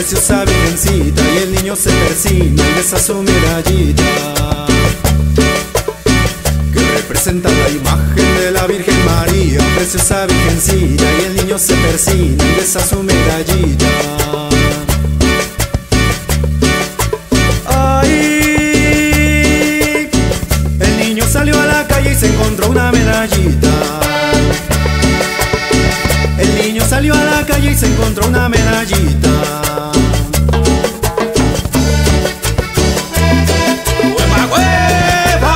preciosa virgencita, y el niño se persina y besa su medallita, que representa la imagen de la Virgen María. Preciosa virgencita, y el niño se persina y besa su medallita. Ay, el niño salió a la calle y se encontró una medallita. El niño salió a la calle y se encontró una medallita. ¡Huepa, huepa!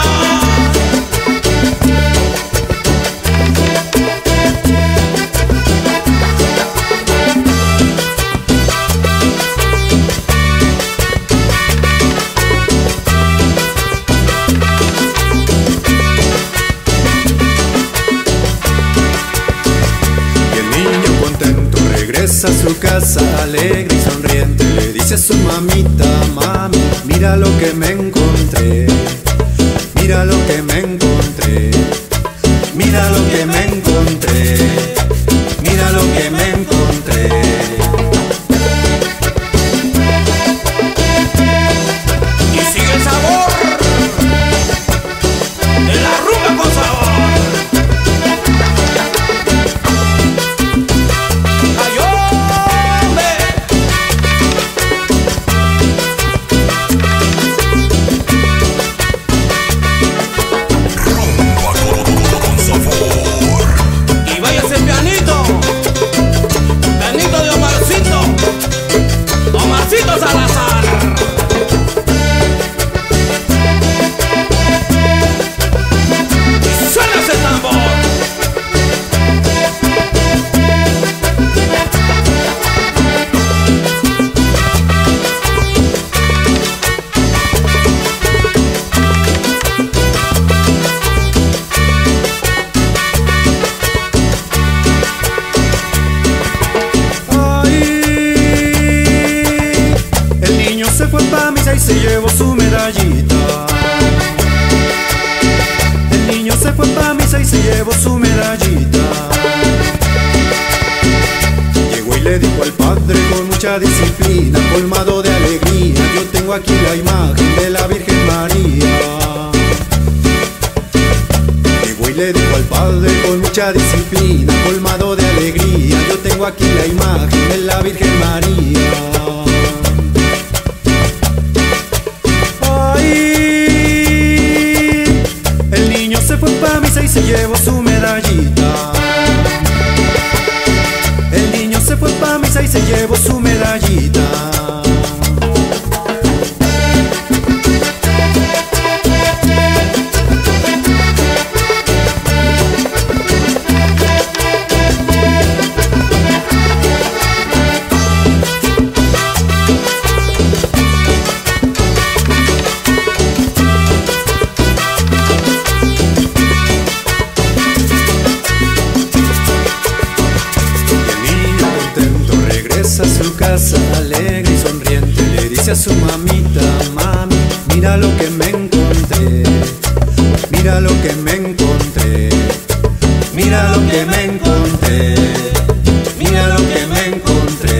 Regresa a su casa alegre y sonriente, le dice a su mamita: mami, mira lo que me encontré, mira lo que me encontré, mira lo que me encontré, mira lo que me encontré. Y sigue el sabor de la rumba con sabor. Y se llevó su medallita. El niño se fue pa' misa y se llevó su medallita. Llegó y le dijo al padre con mucha disciplina, colmado de alegría: yo tengo aquí la imagen de la Virgen María. Llegó y le dijo al padre con mucha disciplina, colmado de alegría: yo tengo aquí la imagen de la Virgen María. Y se llevó su medallita. El niño se fue pa' misa y se llevó su medallita. A su casa alegre y sonriente, le dice a su mamita: mami, mira lo que me encontré, mira lo que me encontré, mira lo que me encontré, mira lo que me encontré.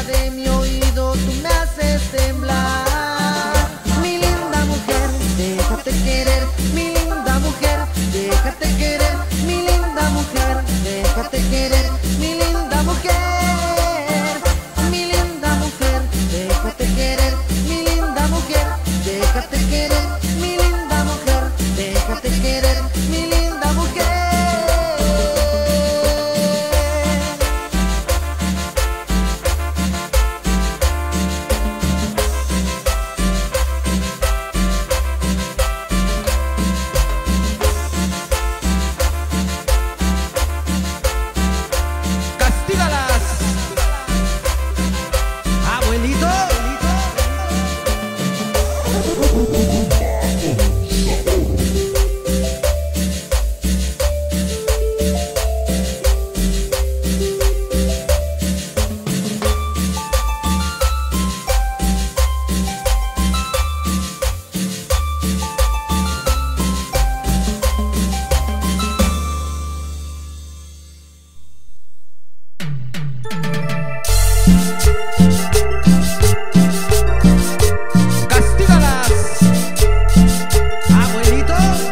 de mi oído tú me haces temblar. Mi linda mujer, déjate querer. Mi linda mujer, déjate querer. Mi linda mujer, déjate querer. Mi linda mujer, mi linda mujer, déjate querer. Mi linda mujer, déjate querer. Mi linda mujer, déjate querer. Mi linda mujer. Castígalas, abuelito. Castígalas, abuelito.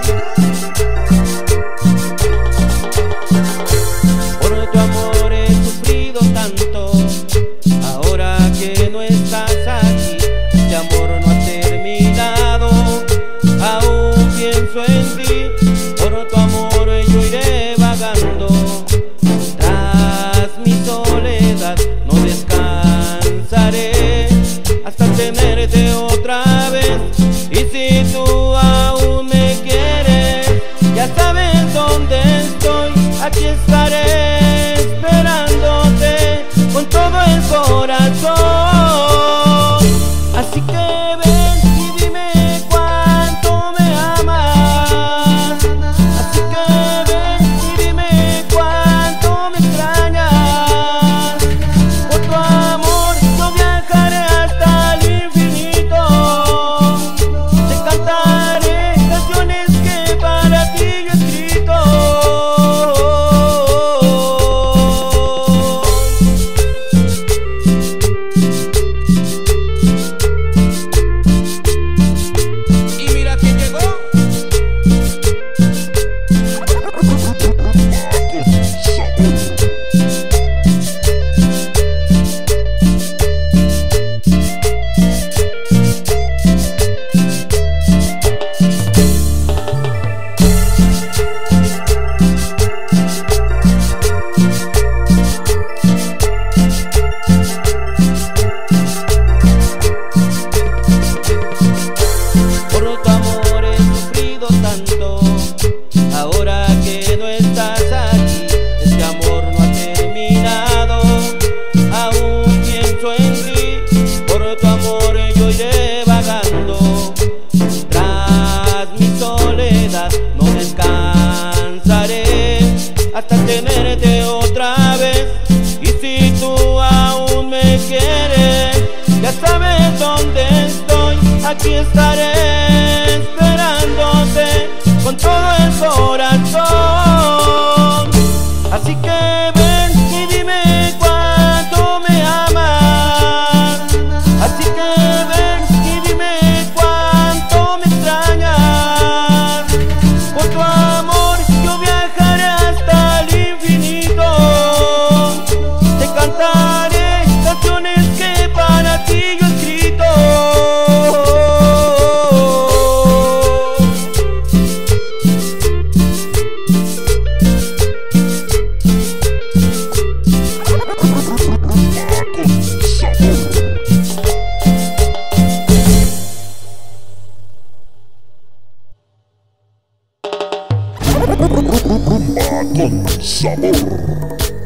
Por tu amor he sufrido tanto. Ahora que no estás aquí, este amor no ha terminado. Aún pienso en ti. Por tu amor yo iré vagando. Tras mi soledad no descansaré hasta tenerte otra vez. Y si tú aún me quieres, ya sabes dónde estoy. Aquí estaré esperándote con todo el corazón. Así que ven y dime cuánto me amas. Así que ven y dime cuánto me extrañas. Por tu amor yo viajaré hasta el infinito. Te cantaré canciones que para ti yo he escrito. Y mira quién llegó. Por tu amor he sufrido tanto. Ahora que no estás aquí, este amor no ha terminado. Aún pienso en ti. Por tu amor yo iré vagando. Tras mi soledad no descansaré hasta tenerte otra vez. Y si tú aún me quieres, ya sabes dónde estoy. Aquí estaré esperándote con todo el corazón. Así que ven y dime cuánto me amas. Así que ven y dime cuánto me extrañas. Por tu amor yo viajaré hasta el infinito. Te cantaré canciones que para ti yo he escrito. Con sabor.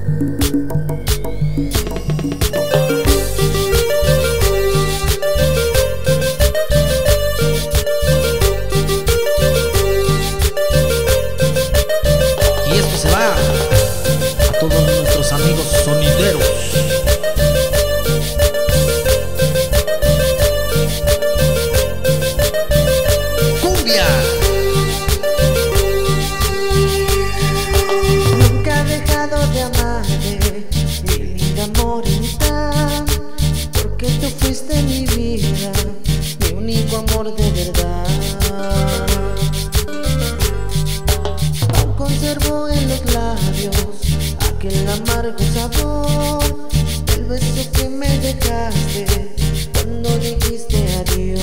Y esto se va a todos nuestros amigos sonideros. ¡Cumbia! Nunca he dejado de amarte, mi linda morenita. conservo en los labios aquel amargo sabor del beso que me dejaste cuando dijiste adiós.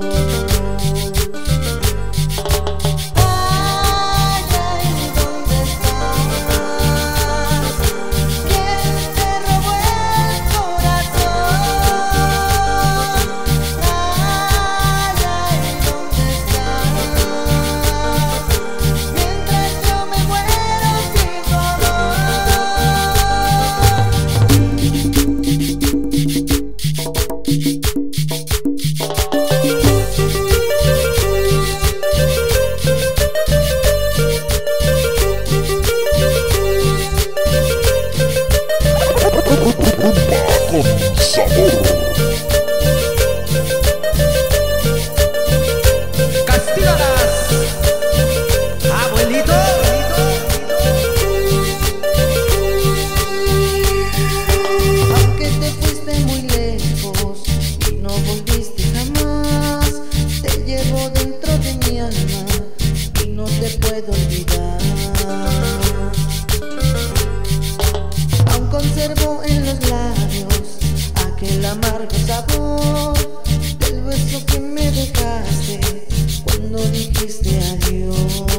Conservo en los labios aquel amargo sabor del beso que me dejaste cuando dijiste adiós.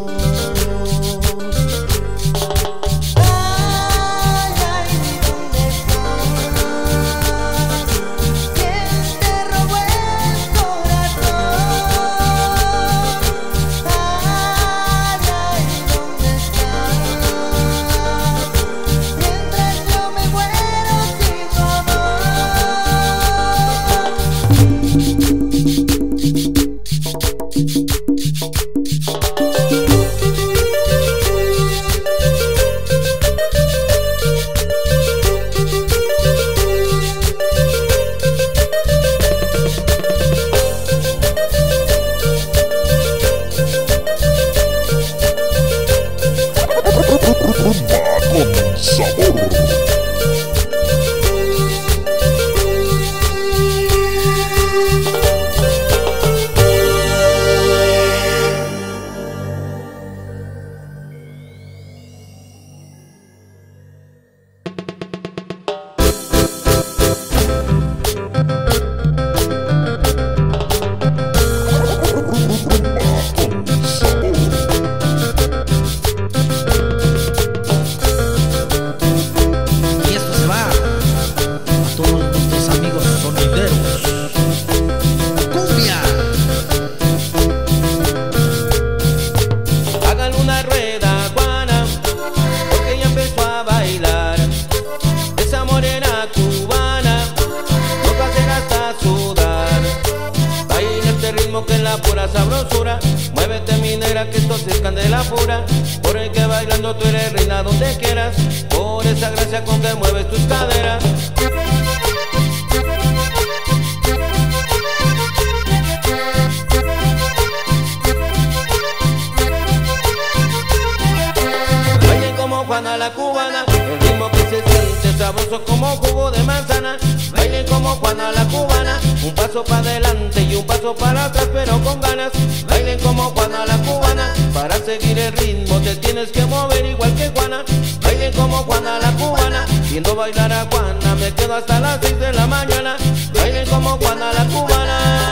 Ay, ay, ¿dónde estás? ¿Quién te robó el corazón? Ay, ay, ¿dónde estás? Pura sabrosura, muévete mi negra que esto es candela pura, por el que bailando tú eres reina donde quieras, por esa gracia con que mueves tus caderas. Bailen como Juana la cubana, el ritmo que se siente sabroso como jugo de manzana. Bailen como Juana la cubana, un paso para adelante y un paso para atrás pero con ganas. Bailen como Juana la cubana, para seguir el ritmo te tienes que mover igual que Juana. Bailen como Juana la cubana, viendo bailar a Juana me quedo hasta las 6 de la mañana. Bailen como Juana la cubana.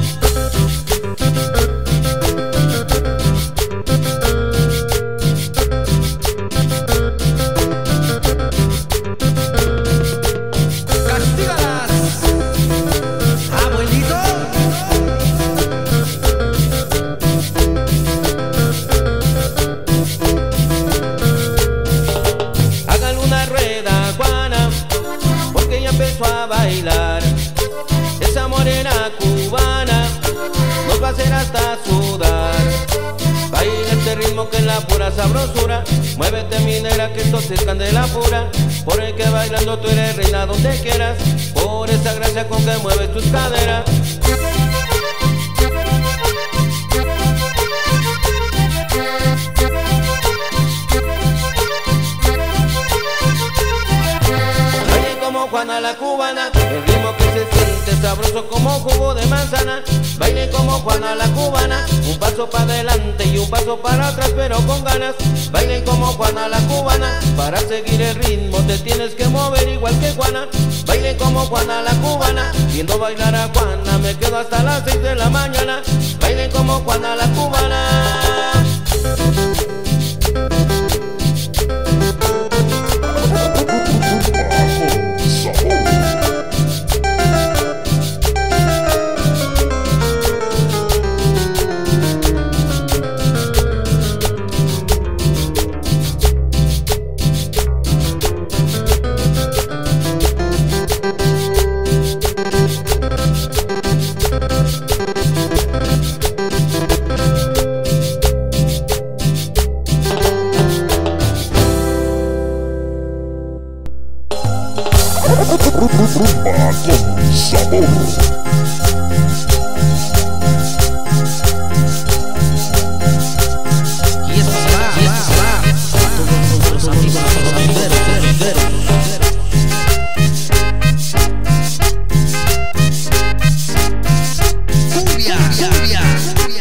A bailar, esa morena cubana nos va a hacer hasta sudar. Baila este ritmo que es la pura sabrosura, muévete mi negra que esto es candela pura, por el que bailando tú eres reina donde quieras, por esa gracia con que mueves tus caderas. Juana la cubana, el ritmo que se siente bien sabroso como jugo de manzana. Bailen como Juana la cubana, un paso para adelante y un paso para atrás, pero con ganas. Bailen como Juana la cubana, para seguir el ritmo te tienes que mover igual que Juana. Bailen como Juana la cubana, viendo bailar a Juana me quedo hasta las 6 de la mañana. Bailen como Juana la cubana. Rumba con sabor. Y esto va a todos nuestros amigos cumbia, cumbia, cumbia.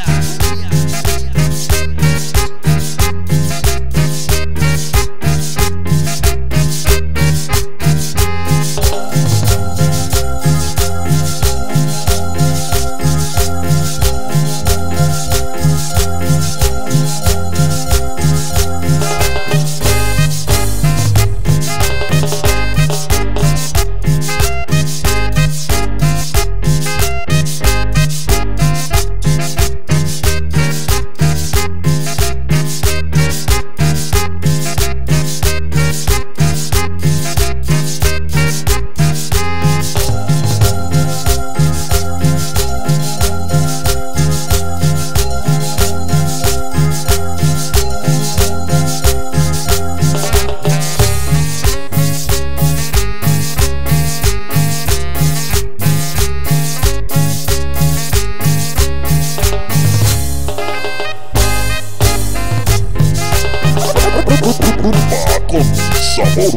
Rumba con sabor.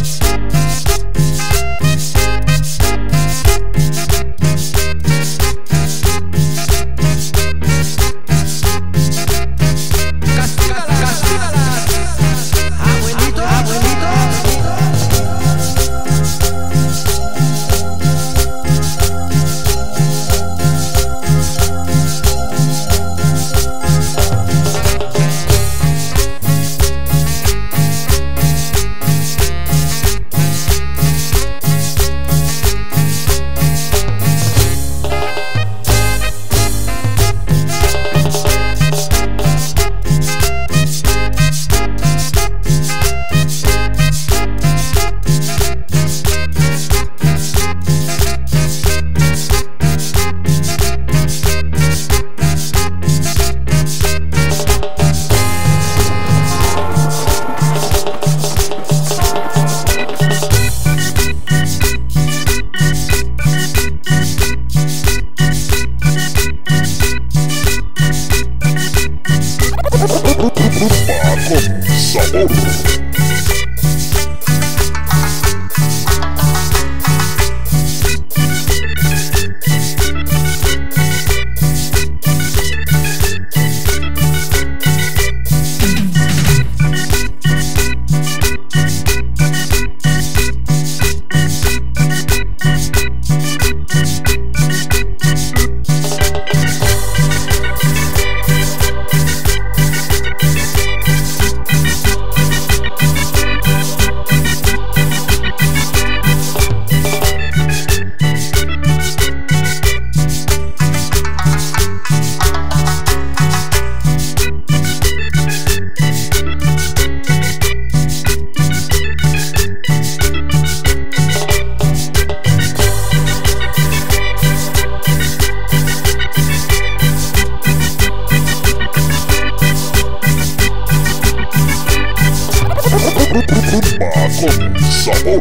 con sabor.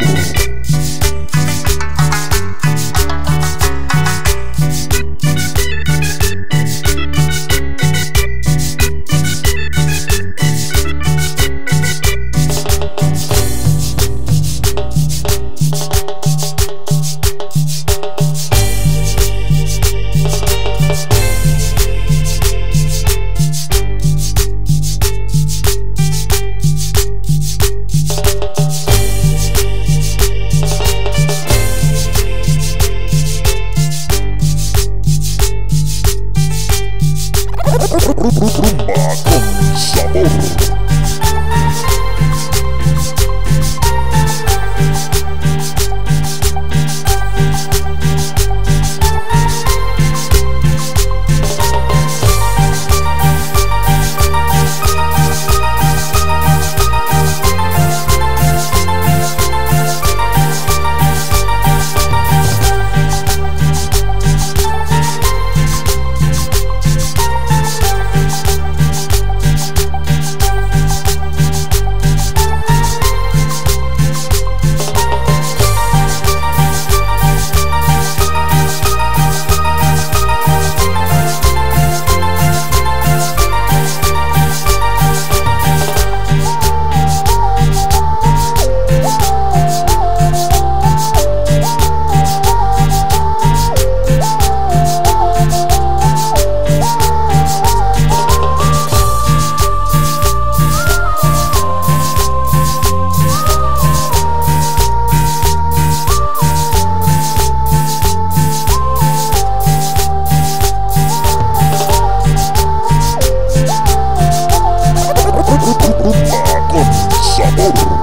sabor.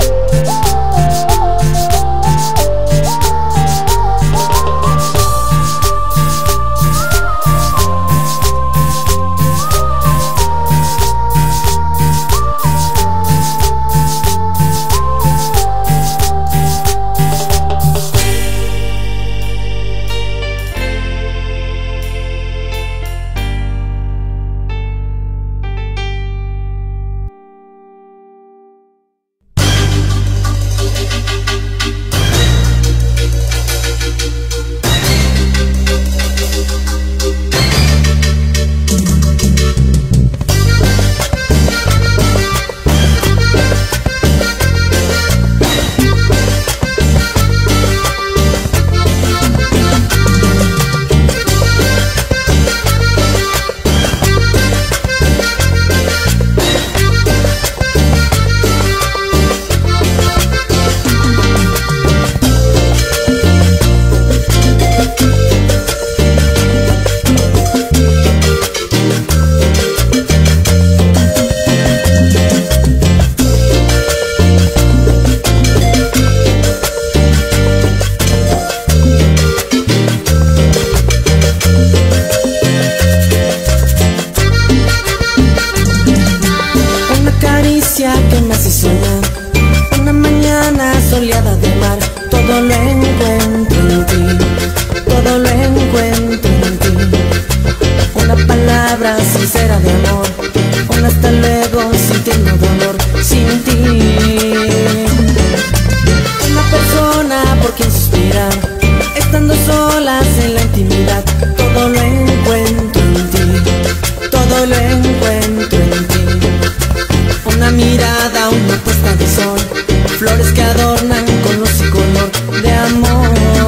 Que me hace soñar una mañana soleada de mar. Todo lo encuentro en ti, todo lo encuentro en ti. Una palabra sincera de amor, un hasta luego sintiendo dolor sin ti. Una persona por quien suspirar, estando solas en la intimidad. Todo lo encuentro en ti, todo lo encuentro en ti. Una mirada, una puesta de sol, flores que adornan con luz y color de amor.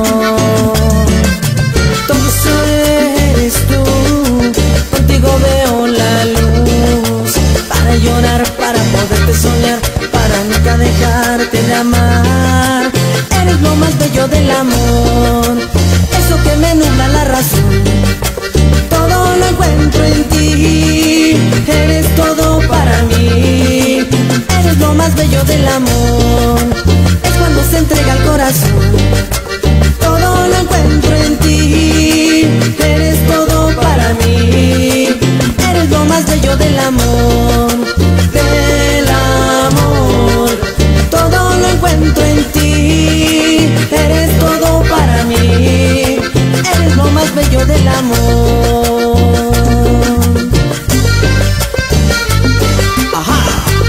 Todo eso eres tú, contigo veo la luz. Para llorar, para poderte soñar, para nunca dejarte de amar. Eres lo más bello del amor, eso que me nubla la razón. Todo lo encuentro en ti, eres todo para mí. Eres lo más bello del amor, es cuando se entrega el corazón. Todo lo encuentro en ti, eres todo para mí. Eres lo más bello del amor, del amor. Todo lo encuentro en ti, eres todo para mí. Eres lo más bello del amor. Ajá.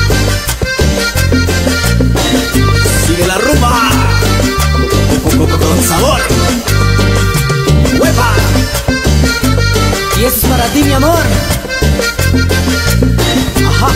Sigue la rumba con sabor. ¡Huepa! Y eso es para ti, mi amor. Ajá.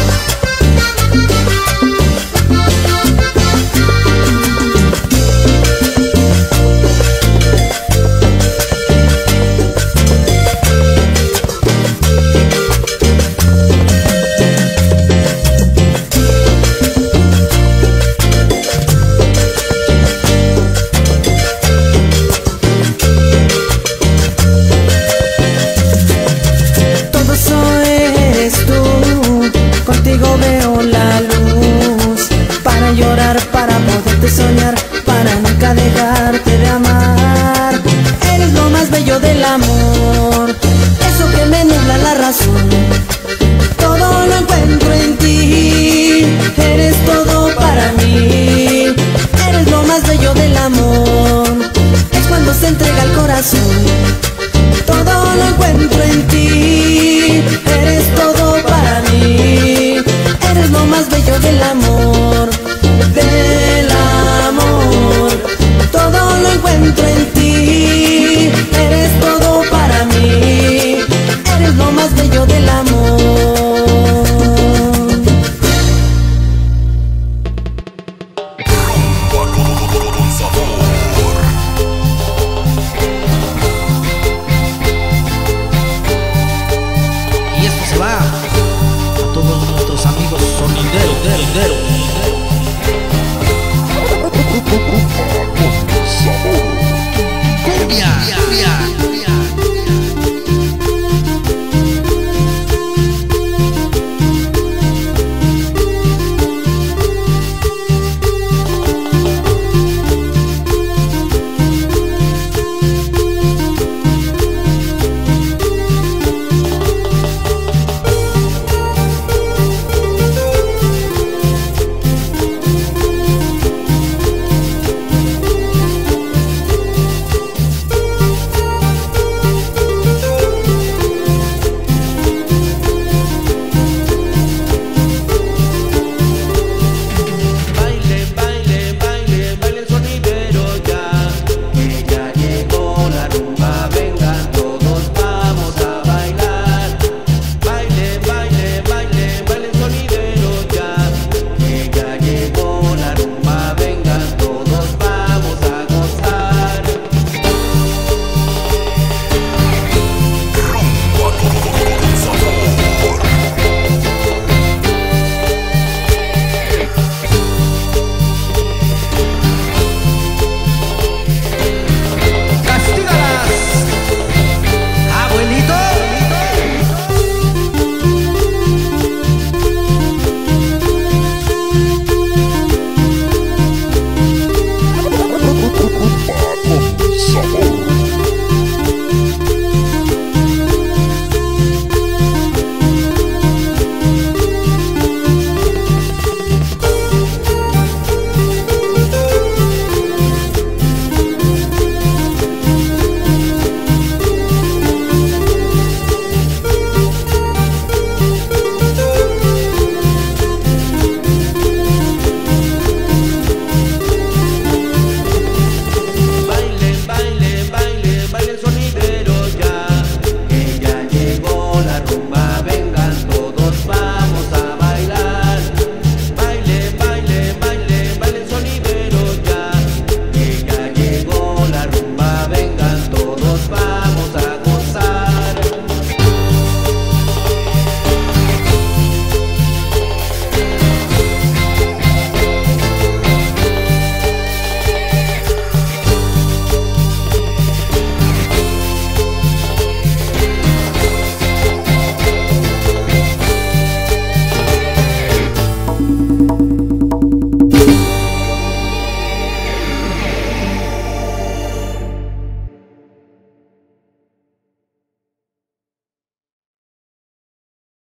Contigo veo la luz, para llorar, para poderte soñar, para nunca dejarte de amar. Eres lo más bello del amor, eso que me nubla la razón. Todo lo encuentro en ti, eres todo para mí. Eres lo más bello del amor, es cuando se entrega el corazón. Todo lo encuentro en ti, eres todo para mí. Eres lo más bello del amor, del amor. Todo lo encuentro en ti, eres todo para mí. Eres lo más bello del amor. Y esto se va a todos nuestros amigos sonideros.